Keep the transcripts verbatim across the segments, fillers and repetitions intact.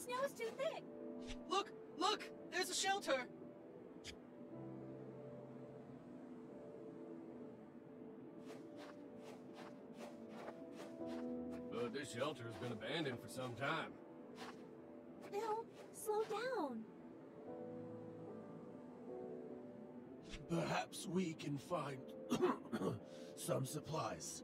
snow's too thick. Look! Look! There's a shelter! But this shelter has been abandoned for some time. Bill, slow down. Perhaps we can find some supplies.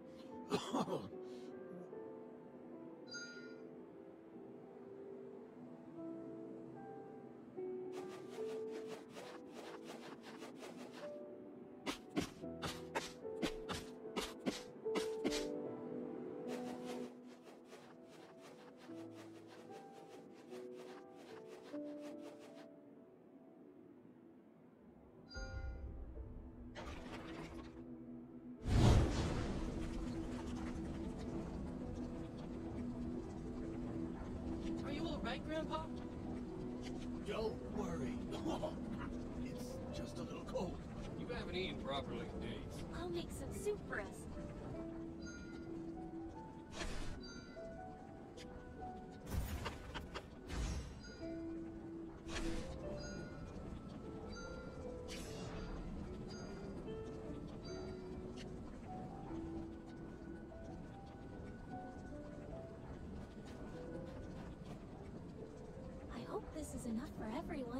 Are you alright, Grandpa? Don't worry. It's just a little cold. You haven't eaten properly in days. I'll make some soup for us. I hope this is enough for everyone.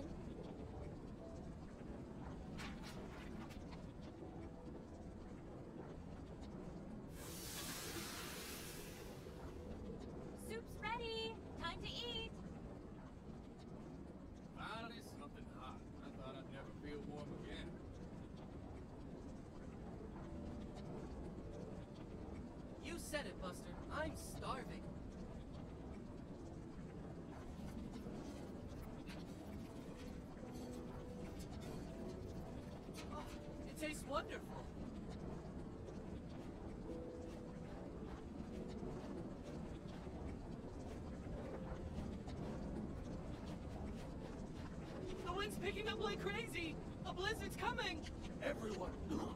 Soup's ready! Time to eat! Finally, something hot. I thought I'd never feel warm again. You said it, Buster. I'm starving. Oh, it tastes wonderful. The wind's picking up like crazy. A blizzard's coming. Everyone.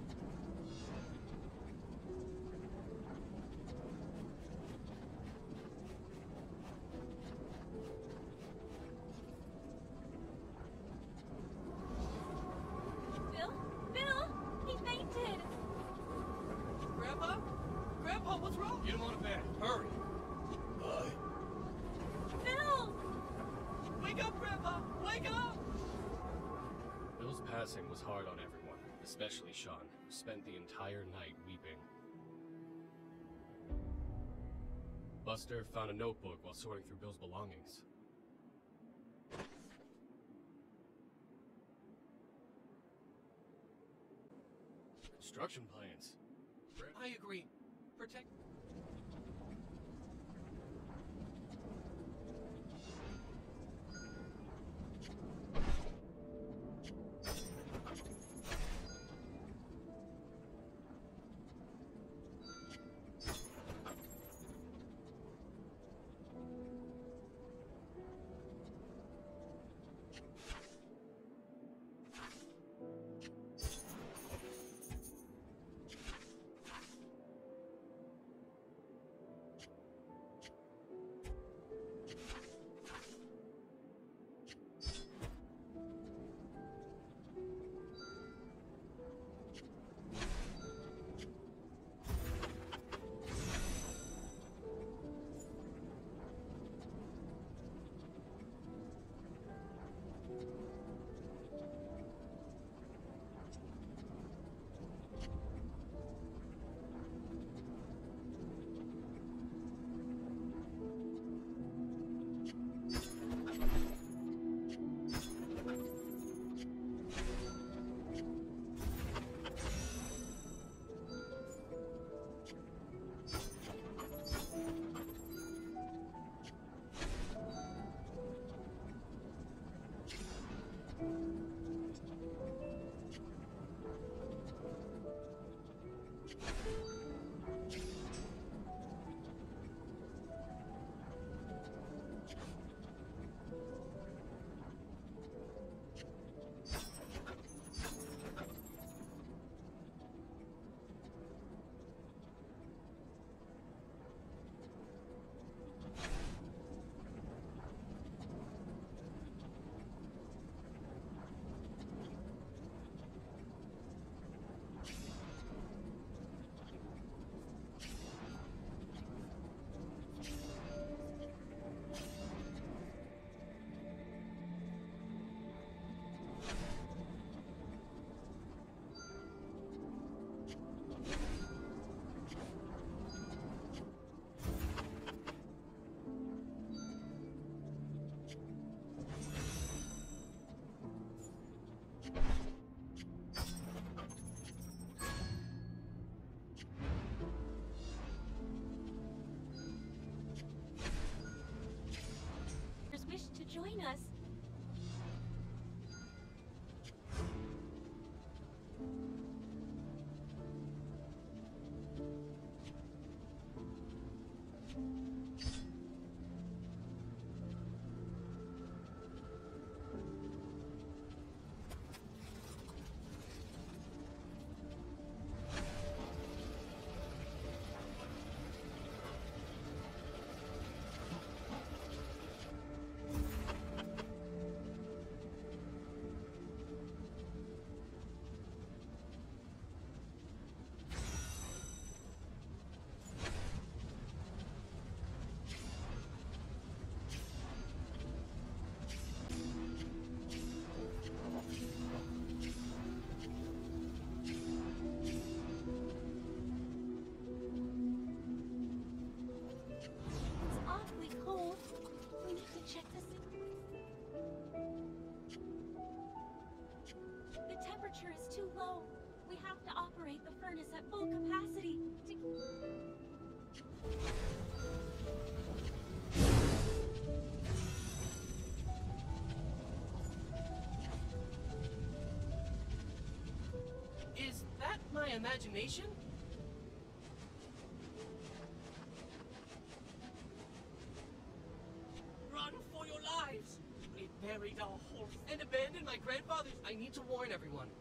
Bill? Bill! He fainted! Grandpa? Grandpa, what's wrong? Get him on a bed. Hurry. Bye. Bill! Wake up, Grandpa! Wake up! Bill's passing was hard on everyone, especially Sean, who spent the entire night weeping. Buster found a notebook while sorting through Bill's belongings. Construction plans. I agree. Protect... temperature is too low. We have to operate the furnace at full capacity to... Is that my imagination? Run for your lives! It buried our horse and abandoned my grandfather's. I need to warn everyone.